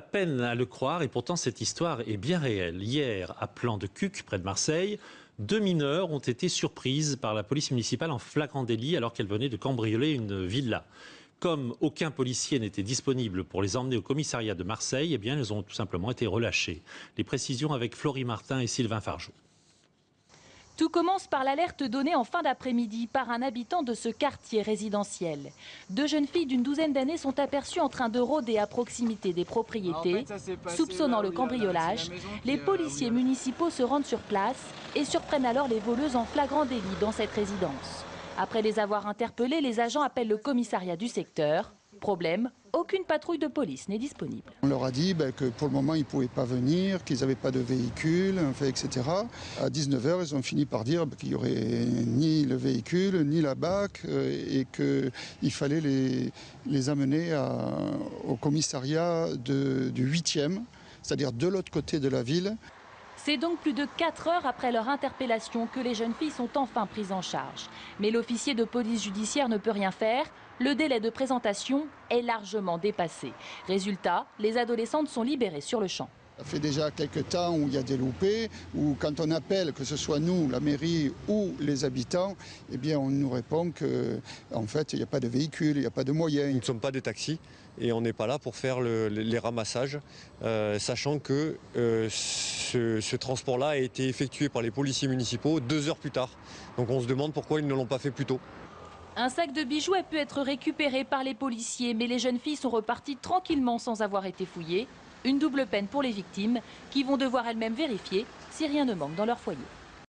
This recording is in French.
peine à le croire et pourtant cette histoire est bien réelle. Hier, à Plan de Cuques, près de Marseille, 2 mineurs ont été surprises par la police municipale en flagrant délit alors qu'elles venaient de cambrioler une villa. Comme aucun policier n'était disponible pour les emmener au commissariat de Marseille, eh bien, elles ont tout simplement été relâchées. Les précisions avec Florie Martin et Sylvain Fargeau. Tout commence par l'alerte donnée en fin d'après-midi par un habitant de ce quartier résidentiel. 2 jeunes filles d'une douzaine d'années sont aperçues en train de rôder à proximité des propriétés. Soupçonnant le cambriolage, les policiers municipaux se rendent sur place et surprennent alors les voleuses en flagrant délit dans cette résidence. Après les avoir interpellées, les agents appellent le commissariat du secteur. Problème, aucune patrouille de police n'est disponible. On leur a dit que pour le moment ils ne pouvaient pas venir, qu'ils n'avaient pas de véhicule, etc. À 19h, ils ont fini par dire qu'il n'y aurait ni le véhicule, ni la BAC et qu'il fallait les amener au commissariat du 8e, c'est-à-dire de l'autre côté de la ville. C'est donc plus de 4 heures après leur interpellation que les jeunes filles sont enfin prises en charge. Mais l'officier de police judiciaire ne peut rien faire. Le délai de présentation est largement dépassé. Résultat, les adolescentes sont libérées sur le champ. Ça fait déjà quelques temps où il y a des loupés, où quand on appelle, que ce soit nous, la mairie ou les habitants, eh bien on nous répond qu'en fait il n'y a pas de véhicule, il n'y a pas de moyens. Nous ne sommes pas des taxis et on n'est pas là pour faire les ramassages, sachant que ce transport-là a été effectué par les policiers municipaux 2 heures plus tard. Donc on se demande pourquoi ils ne l'ont pas fait plus tôt. Un sac de bijoux a pu être récupéré par les policiers, mais les jeunes filles sont reparties tranquillement sans avoir été fouillées. Une double peine pour les victimes qui vont devoir elles-mêmes vérifier si rien ne manque dans leur foyer.